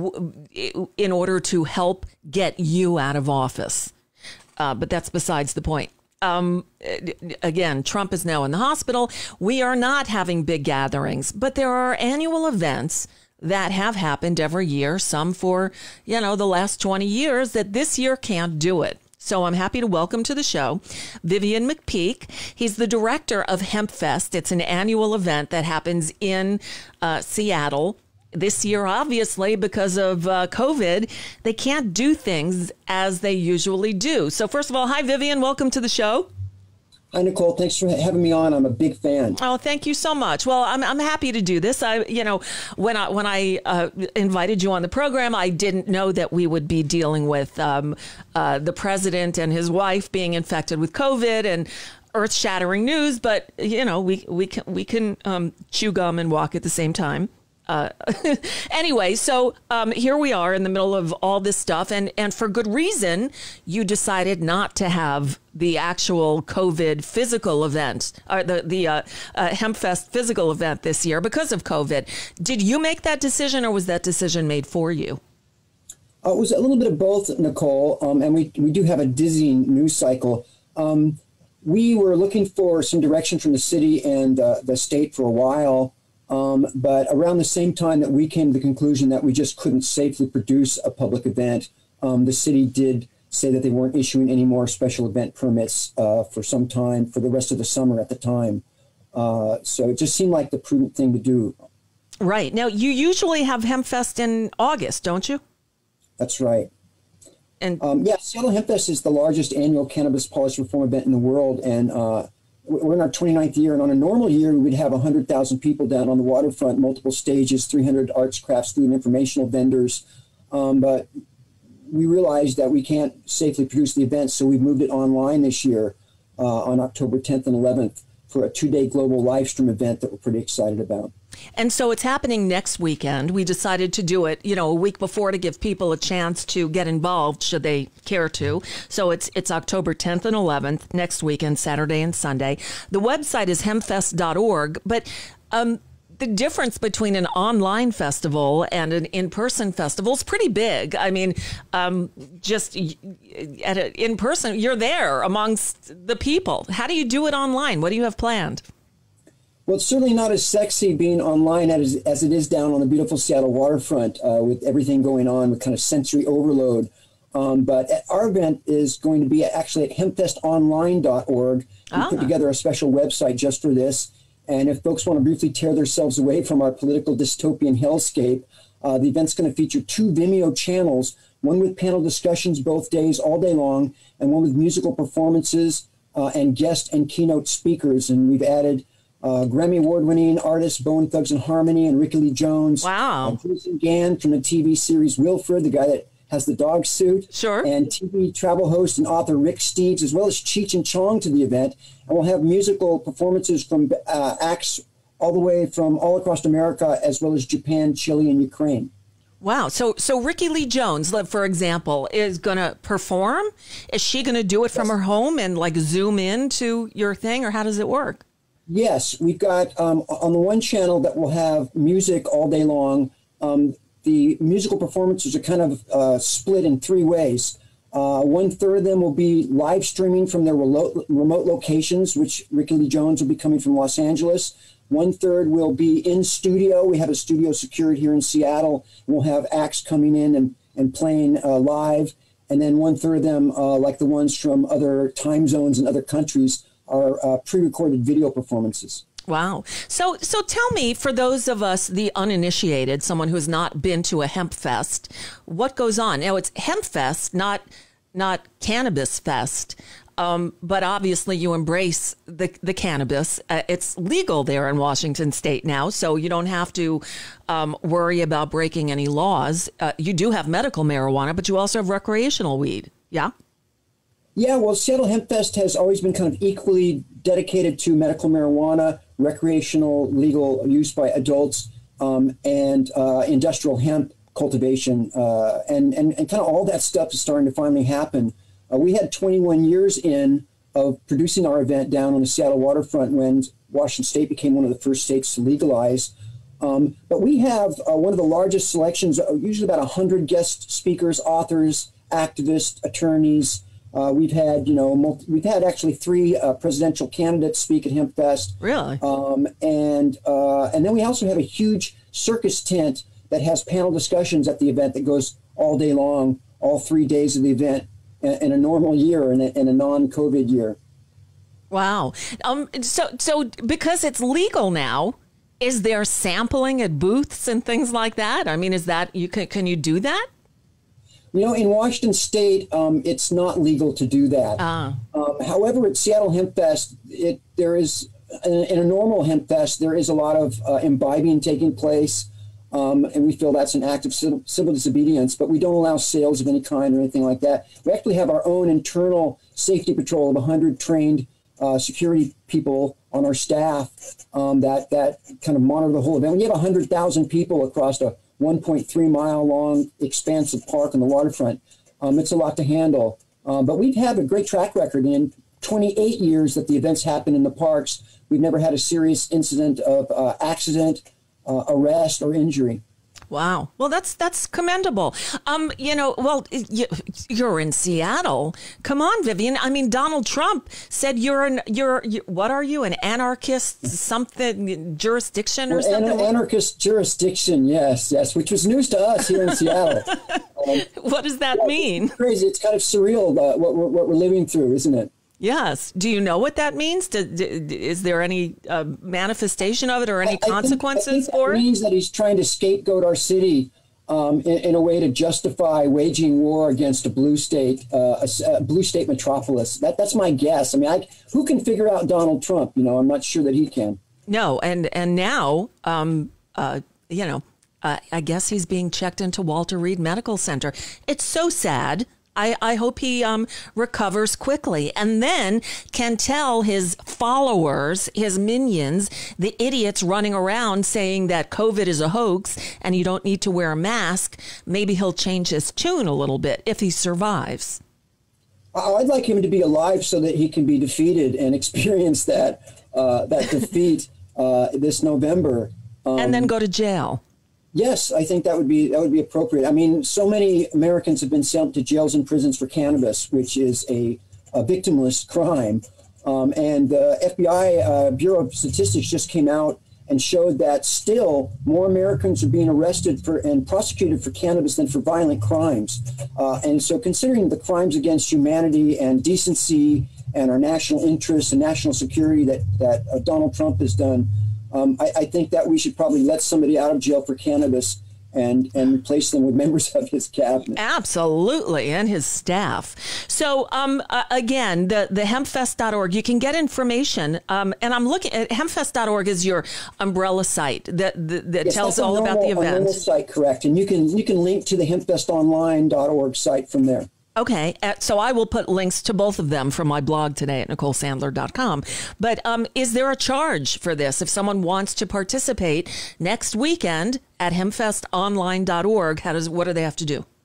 w- in order to help get you out of office. Uh, but that's besides the point. Um, again, Trump is now in the hospital. We are not having big gatherings, but there are annual events that have happened every year, some for, you know, the last twenty years, that this year can't do it. So I'm happy to welcome to the show Vivian McPeak. He's the director of Hempfest. It's an annual event that happens in uh, Seattle. This year, obviously, because of uh, COVID, they can't do things as they usually do. So first of all, hi, Vivian. Welcome to the show. Hi, Nicole. Thanks for having me on. I'm a big fan. Oh, thank you so much. Well, I'm I'm happy to do this. I, you know, when I when I uh, invited you on the program, I didn't know that we would be dealing with um, uh, the president and his wife being infected with COVID and earth-shattering news. But you know, we we can we can um, chew gum and walk at the same time. Uh, anyway, so um, here we are in the middle of all this stuff, and, and for good reason, you decided not to have the actual COVID physical event, or the, the uh, uh, Hempfest physical event this year because of COVID. Did you make that decision, or was that decision made for you? Uh, it was a little bit of both, Nicole, um, and we, we do have a dizzying news cycle. Um, we were looking for some direction from the city and uh, the state for a while. Um, but around the same time that we came to the conclusion that we just couldn't safely produce a public event, um, the city did say that they weren't issuing any more special event permits uh, for some time, for the rest of the summer at the time. Uh, so it just seemed like the prudent thing to do. Right. Now, you usually have Hempfest in August, don't you? That's right. And um, yeah, Seattle Hempfest is the largest annual cannabis policy reform event in the world, and uh, we're in our twenty-ninth year, and on a normal year, we would have one hundred thousand people down on the waterfront, multiple stages, three hundred arts, crafts, food, and informational vendors. Um, but we realized that we can't safely produce the event, so we've moved it online this year uh, on October tenth and eleventh for a two-day global live stream event that we're pretty excited about. And so it's happening next weekend. We decided to do it, you know, a week before to give people a chance to get involved should they care to. So it's it's October tenth and eleventh, next weekend, Saturday and Sunday. The website is hempfest dot org, but um, the difference between an online festival and an in-person festival is pretty big. I mean, um, just at a, in person, you're there amongst the people. How do you do it online? What do you have planned? Well, it's certainly not as sexy being online as, as it is down on the beautiful Seattle waterfront uh, with everything going on with kind of sensory overload. Um, but our event is going to be actually at hempfest online dot org. We ah. put together a special website just for this. And if folks want to briefly tear themselves away from our political dystopian hellscape, uh, the event's going to feature two Vimeo channels, one with panel discussions both days, all day long, and one with musical performances uh, and guest and keynote speakers. And we've added Uh, Grammy Award-winning artists Bone Thugs and Harmony and Ricky Lee Jones. Wow. Uh, Jason Gann from the T V series Wilfred, the guy that has the dog suit. Sure. And T V travel host and author Rick Steves, as well as Cheech and Chong to the event. And we'll have musical performances from uh, acts all the way from all across America, as well as Japan, Chile, and Ukraine. Wow. So so Ricky Lee Jones, for example, is going to perform? Is she going to do it from yes. her home and like zoom in to your thing, or how does it work? Yes, we've got um, on the one channel that will have music all day long. Um, the musical performances are kind of uh, split in three ways. Uh, one third of them will be live streaming from their remote, remote locations, which Ricky Lee Jones will be coming from Los Angeles. One third will be in studio. We have a studio secured here in Seattle. And we'll have acts coming in and, and playing uh, live. And then one third of them, uh, like the ones from other time zones and other countries, are uh, pre-recorded video performances. Wow. So so tell me, for those of us, the uninitiated, someone who has not been to a hemp fest, what goes on? Now, it's hemp fest, not not cannabis fest, um, but obviously you embrace the, the cannabis. Uh, it's legal there in Washington State now, so you don't have to um, worry about breaking any laws. Uh, you do have medical marijuana, but you also have recreational weed, yeah? Yeah, well, Seattle Hempfest has always been kind of equally dedicated to medical marijuana. recreational legal use by adults, um, and uh, industrial hemp cultivation, uh, and, and, and kind of all that stuff is starting to finally happen. Uh, we had twenty-one years in of producing our event down on the Seattle waterfront when Washington State became one of the first states to legalize. Um, but we have uh, one of the largest selections, uh, usually about one hundred guest speakers, authors, activists, attorneys. Uh, we've had, you know, multi- we've had actually three uh, presidential candidates speak at Hempfest. Really? Um, and uh, and then we also have a huge circus tent that has panel discussions at the event that goes all day long, all three days of the event, in, in a normal year and in, in a non-COVID year. Wow. Um. So so because it's legal now, is there sampling at booths and things like that? I mean, is that you can can you do that? You know, in Washington State, um, it's not legal to do that. Ah. Um, however, at Seattle Hempfest, it there is in, in a normal Hempfest there is a lot of uh, imbibing taking place, um, and we feel that's an act of civil, civil disobedience. But we don't allow sales of any kind or anything like that. We actually have our own internal safety patrol of one hundred trained uh, security people on our staff um, that that kind of monitor the whole event. When you have one hundred thousand people across a one point three mile long expansive park on the waterfront, um, it's a lot to handle. Um, but we've had a great track record. In twenty-eight years that the events happen in the parks, we've never had a serious incident of uh, accident, uh, arrest, or injury. Wow. Well, that's that's commendable. Um, you know, well, you, you're in Seattle. Come on, Vivian. I mean, Donald Trump said you're an you're you, what are you, an anarchist something jurisdiction or Well, something? An anarchist jurisdiction, yes, yes, which was news to us here in Seattle. Um, what does that yeah, mean? It's crazy. It's kind of surreal uh, what we're, what we're living through, isn't it? Yes. Do you know what that means? Do, do, is there any uh, manifestation of it or any I, I consequences think, I think for that it? means that he's trying to scapegoat our city um, in, in a way to justify waging war against a blue state, uh, a, a blue state metropolis. That that's my guess. I mean, I, who can figure out Donald Trump? You know, I'm not sure that he can. No, and and now, um, uh, you know, uh, I guess he's being checked into Walter Reed Medical Center. It's so sad. I, I hope he um, recovers quickly and then can tell his followers, his minions, the idiots running around saying that COVID is a hoax and you don't need to wear a mask. Maybe he'll change his tune a little bit if he survives. I'd like him to be alive so that he can be defeated and experience that uh, that defeat uh, this November. Um, and then go to jail. Yes, I think that would be that would be appropriate. I mean, so many Americans have been sent to jails and prisons for cannabis, which is a, a victimless crime. Um, and the F B I uh, Bureau of Statistics just came out and showed that still more Americans are being arrested for and prosecuted for cannabis than for violent crimes. Uh, and so, considering the crimes against humanity and decency and our national interests and national security that that uh, Donald Trump has done. Um, I, I think that we should probably let somebody out of jail for cannabis and, and replace them with members of his cabinet. Absolutely, and his staff. So, um, uh, again, the, the hempfest dot org, you can get information. Um, and I'm looking at hempfest dot org is your umbrella site that that, that yes, tells that's all normal, about the a normal event. site, correct. And you can you can link to the hempfest online dot org site from there. Okay, uh, so I will put links to both of them from my blog today at nicole sandler dot com. But um, is there a charge for this? If someone wants to participate next weekend at hempfest online dot org, how does what do they have to do?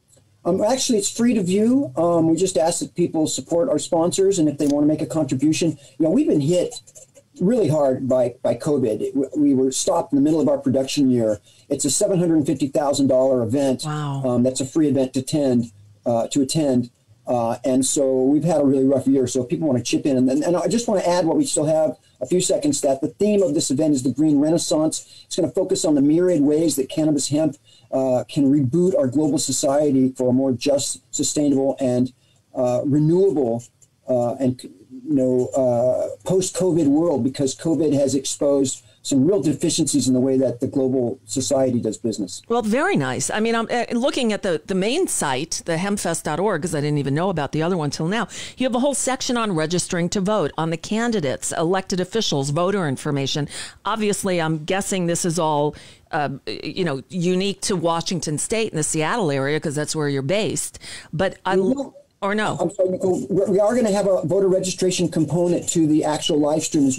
Um, actually, it's free to view. Um, we just ask that people support our sponsors, and if they want to make a contribution, you know, we've been hit really hard by, by COVID. It, we were stopped in the middle of our production year. It's a seven hundred fifty thousand dollars event. Wow. Um, that's a free event to attend. Uh, to attend. Uh, and so we've had a really rough year. So if people want to chip in, and, and I just want to add what we still have a few seconds, that the theme of this event is the Green Renaissance. It's going to focus on the myriad ways that cannabis hemp uh, can reboot our global society for a more just, sustainable, and uh, renewable uh, and you know uh, post-COVID world, because COVID has exposed some real deficiencies in the way that the global society does business. Well, very nice. I mean, I'm uh, looking at the, the main site, the hempfest dot org, because I didn't even know about the other one till now. You have a whole section on registering to vote, on the candidates, elected officials, voter information. Obviously, I'm guessing this is all, uh, you know, unique to Washington State and the Seattle area, because that's where you're based. But I... No. Or no? I'm sorry, Nicole. We are going to have a voter registration component to the actual live stream as well.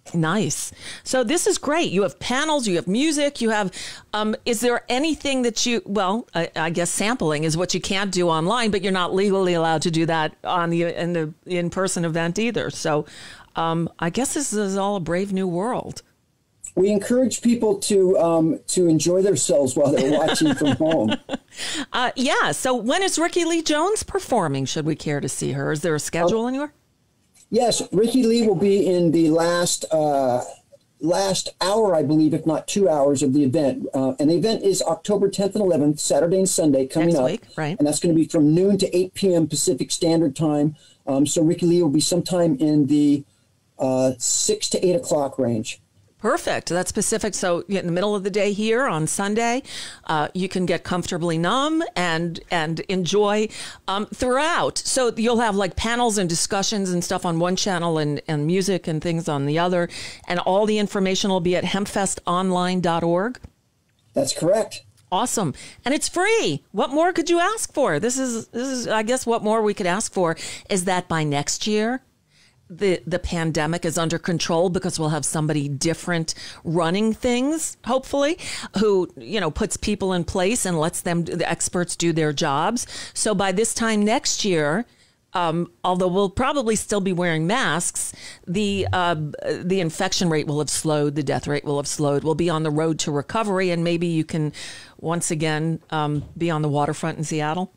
Nice. So this is great. You have panels, you have music, you have, um, is there anything that you, well, I, I guess sampling is what you can't do online, but you're not legally allowed to do that on the, in the in-person event either. So um, I guess this is all a brave new world. We encourage people to um, to enjoy themselves while they're watching from home. Uh, yeah. So when is Ricky Lee Jones performing? Should we care to see her? Is there a schedule oh. anywhere? Yes, Ricky Lee will be in the last uh, last hour, I believe, if not two hours of the event. Uh, and the event is October tenth and eleventh, Saturday and Sunday coming Next up. week, right. And that's going to be from noon to eight p.m. Pacific Standard Time. Um, so Ricky Lee will be sometime in the uh, six to eight o'clock range. Perfect. That's Pacific. So in the middle of the day here on Sunday, uh, you can get comfortably numb and and enjoy um, throughout. So you'll have like panels and discussions and stuff on one channel and, and music and things on the other. And all the information will be at hempfest online dot org. That's correct. Awesome. And it's free. What more could you ask for? This is, this is, I guess what more we could ask for is that by next year, the the pandemic is under control because we'll have somebody different running things, hopefully, who, you know, puts people in place and lets them, the experts, do their jobs. So by this time next year, um, although we'll probably still be wearing masks, the uh, the infection rate will have slowed, the death rate will have slowed. We'll be on the road to recovery, and maybe you can once again um, be on the waterfront in Seattle.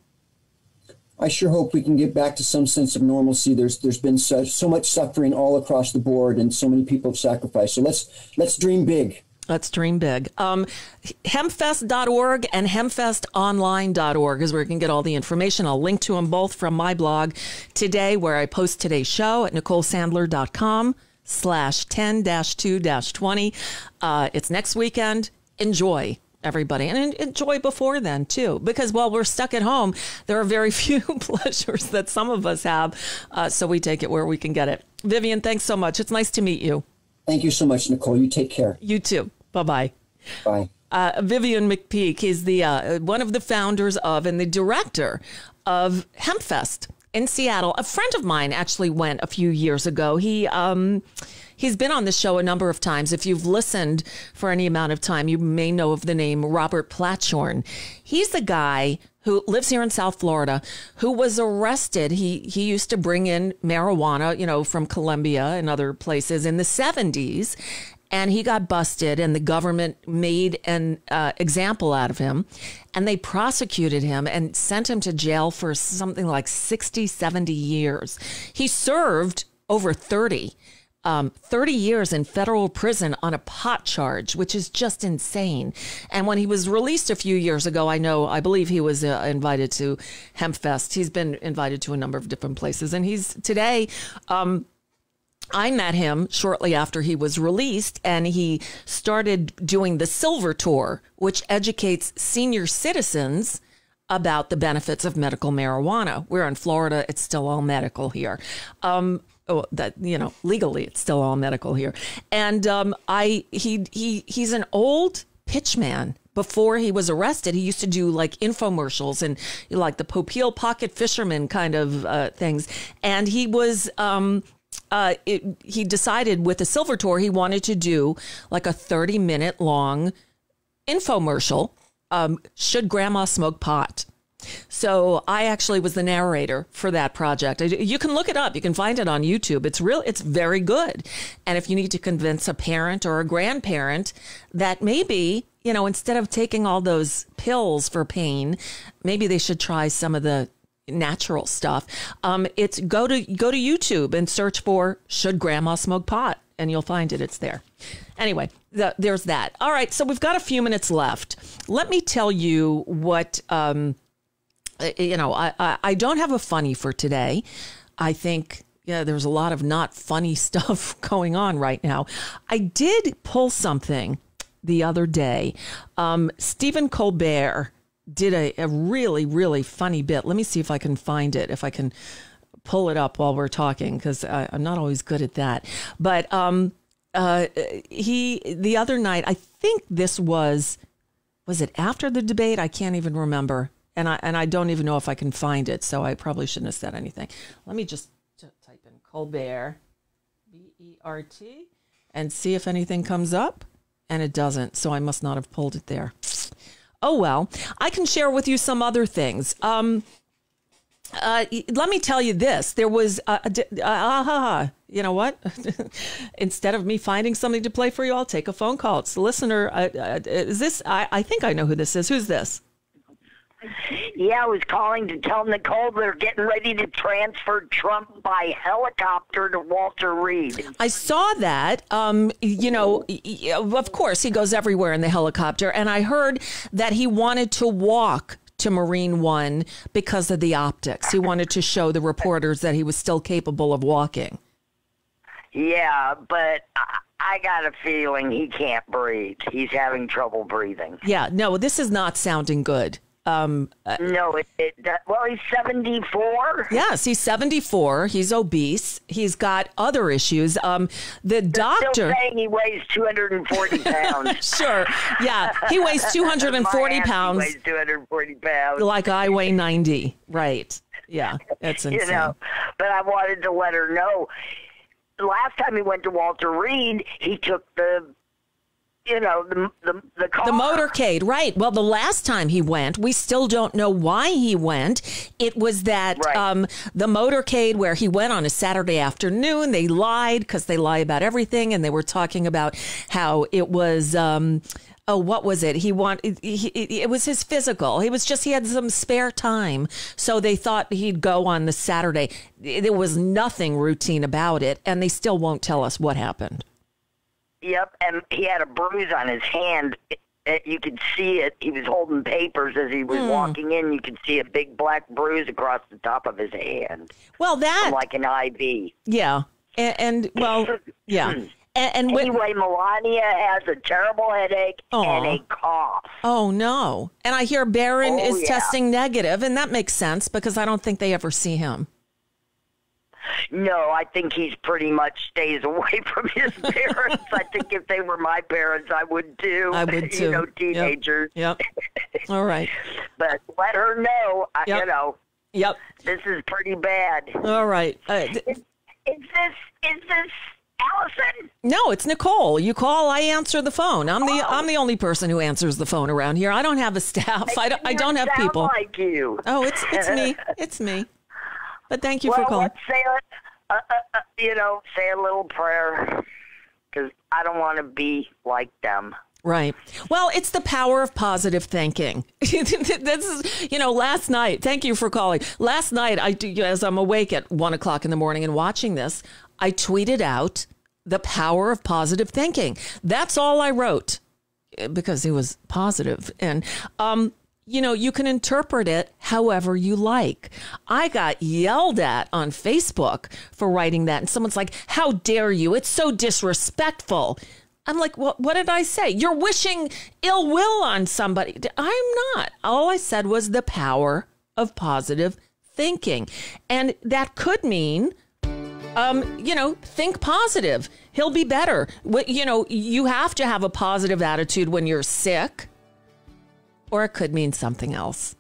I sure hope we can get back to some sense of normalcy. There's there's been so, so much suffering all across the board, and so many people have sacrificed. So let's let's dream big. Let's dream big. Um, hempfest dot org and hempfest online dot org is where you can get all the information. I'll link to them both from my blog today, where I post today's show at nicole sandler dot com slash ten dash two dash twenty. Uh, it's next weekend. Enjoy, everybody, and enjoy before then too, because while we're stuck at home, there are very few pleasures that some of us have, uh, so we take it where we can get it. Vivian, thanks so much. It's nice to meet you. Thank you so much, Nicole. You take care. You too. Bye-bye. Bye. Uh, Vivian McPeak is the uh, one of the founders of and the director of Hempfest in Seattle. A friend of mine actually went a few years ago. He um, he's been on the show a number of times. If you've listened for any amount of time, you may know of the name Robert Platshorn. He's the guy who lives here in South Florida, who was arrested. He he used to bring in marijuana, you know, from Colombia and other places in the seventies. And he got busted, and the government made an uh, example out of him, and they prosecuted him and sent him to jail for something like sixty, seventy years. He served over thirty, um, thirty years in federal prison on a pot charge, which is just insane. And when he was released a few years ago, I know, I believe he was uh, invited to Hempfest. He's been invited to a number of different places, and he's today, um, I met him shortly after he was released, and he started doing the Silver Tour, which educates senior citizens about the benefits of medical marijuana. We're in Florida. It's still all medical here. Um, oh, that, you know, legally, it's still all medical here. And um, I, he, he, he's an old pitchman. Before he was arrested, he used to do like infomercials and like the Popeil Pocket Fisherman kind of uh, things. And he was, um, Uh, it, he decided with the Silver Tour, he wanted to do like a thirty minute long infomercial. Um, should grandma smoke pot? So I actually was the narrator for that project. You can look it up. You can find it on YouTube. It's real. It's very good. And if you need to convince a parent or a grandparent that maybe, you know, instead of taking all those pills for pain, maybe they should try some of the natural stuff. Um, it's go to go to YouTube and search for "Should Grandma Smoke Pot?" and you'll find it. It's there. Anyway, the, there's that. All right, so we've got a few minutes left. Let me tell you what. Um, you know, I, I I don't have a funny for today. I think yeah, there's a lot of not funny stuff going on right now. I did pull something the other day. Um, Stephen Colbert did a, a really, really funny bit. Let me see if I can find it, if I can pull it up while we're talking, because I'm not always good at that. But um, uh, he, the other night, I think this was, was it after the debate? I can't even remember. And I, and I don't even know if I can find it, so I probably shouldn't have said anything. Let me just t- type in Colbert, B E R T. and see if anything comes up. And it doesn't, so I must not have pulled it there. Oh, well, I can share with you some other things. Um, uh, let me tell you this. There was, uh, uh, uh, you know what? Instead of me finding something to play for you, I'll take a phone call. It's the listener. Uh, uh, is this, I, I think I know who this is. Who's this? Yeah, I was calling to tell Nicole they're getting ready to transfer Trump by helicopter to Walter Reed. I saw that. Um, you know, of course, he goes everywhere in the helicopter. And I heard that he wanted to walk to Marine One because of the optics. He wanted to show the reporters that he was still capable of walking. Yeah, but I, I got a feeling he can't breathe. He's having trouble breathing. Yeah, no, this is not sounding good. Um, uh, no, it, it, well, he's seventy-four. Yes, he's seventy-four. He's obese. He's got other issues. Um, the They're doctor still saying he weighs two hundred forty pounds. Sure. Yeah, he weighs two hundred forty pounds. He weighs two hundred forty pounds. Like I weigh ninety. Right. Yeah, that's insane. You know, but I wanted to let her know. Last time he went to Walter Reed, he took the You know, the, the, the car. The motorcade, right. Well, the last time he went, we still don't know why he went. It was that right. um, the motorcade where he went on a Saturday afternoon, they lied because they lie about everything. And they were talking about how it was, um, oh, what was it? He wanted, he, it was his physical. He was just, he had some spare time. So they thought he'd go on the Saturday. There was nothing routine about it. And they still won't tell us what happened. Yep, and he had a bruise on his hand. It, it, you could see it. He was holding papers as he was Mm. walking in. You could see a big black bruise across the top of his hand. Well, that... From like an I V. Yeah, and, and well, yeah. And, and when, anyway, Melania has a terrible headache Aw. and a cough. Oh, no. And I hear Barron Oh, is yeah. testing negative, and that makes sense because I don't think they ever see him. No, I think he's pretty much stays away from his parents. I think if they were my parents, I would too. I would too. You know, teenagers. Yep. Yep. All right. But let her know, I Yep. you know, Yep. this is pretty bad. All right. Uh, th- Is, is this, is this Allison? no, it's Nicole. You call, I answer the phone. I'm the Oh. I'm the only person who answers the phone around here. I don't have a staff. I don't, I don't have Sound people. like you. Oh, it's it's me. It's me. But thank you well, for calling. let's say, uh, uh, uh, you know, say a little prayer, because I don't want to be like them. Right. Well, it's the power of positive thinking. This is, you know, last night, thank you for calling. Last night, I do, as I'm awake at one o'clock in the morning and watching this, I tweeted out the power of positive thinking. That's all I wrote because it was positive. And, um, you know, you can interpret it however you like. I got yelled at on Facebook for writing that. And someone's like, how dare you? It's so disrespectful. I'm like, well, what did I say? You're wishing ill will on somebody. I'm not. All I said was the power of positive thinking. And that could mean, um, you know, think positive. He'll be better. What, you know, you have to have a positive attitude when you're sick. Or it could mean something else.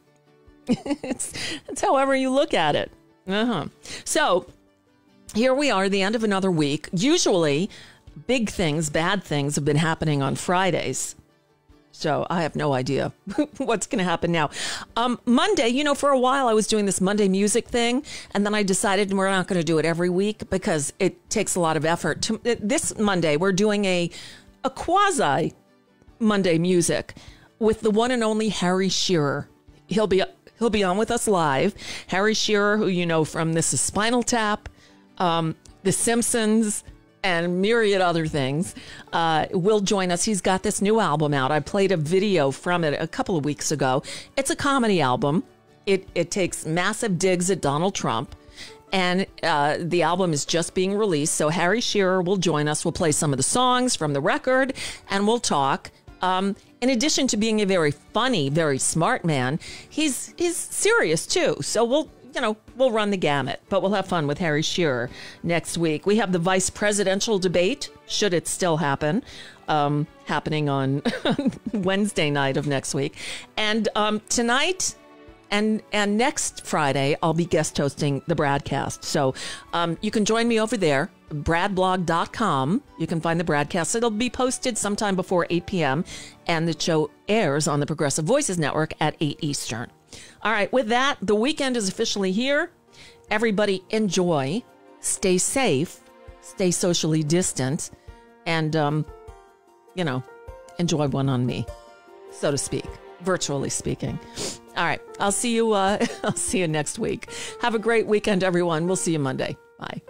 it's, it's however you look at it. Uh-huh. So here we are, the end of another week. Usually, big things, bad things have been happening on Fridays. So I have no idea what's going to happen now. Um, Monday, you know, for a while I was doing this Monday music thing, and then I decided we're not going to do it every week because it takes a lot of effort. To, this Monday, we're doing a a quasi Monday music with the one and only Harry Shearer. He'll be he'll be on with us live. Harry Shearer, who you know from This Is Spinal Tap, um, The Simpsons, and myriad other things, uh, will join us. He's got this new album out. I played a video from it a couple of weeks ago. It's a comedy album. It it takes massive digs at Donald Trump. And uh, the album is just being released. So Harry Shearer will join us. We'll play some of the songs from the record, and we'll talk. Um, in addition to being a very funny, very smart man, he's he's serious too. So we'll, you know, we'll run the gamut, but we'll have fun with Harry Shearer next week. We have the vice presidential debate, should it still happen, um, happening on Wednesday night of next week. And um, tonight, And and next Friday, I'll be guest hosting the Bradcast. So um, you can join me over there, brad blog dot com. You can find the Bradcast. It'll be posted sometime before eight p.m. And the show airs on the Progressive Voices Network at eight Eastern. All right, with that, the weekend is officially here. Everybody enjoy, stay safe, stay socially distant, and, um, you know, enjoy one on me, so to speak, virtually speaking. All right, I'll see you. Uh, I'll see you next week. Have a great weekend, everyone. We'll see you Monday. Bye.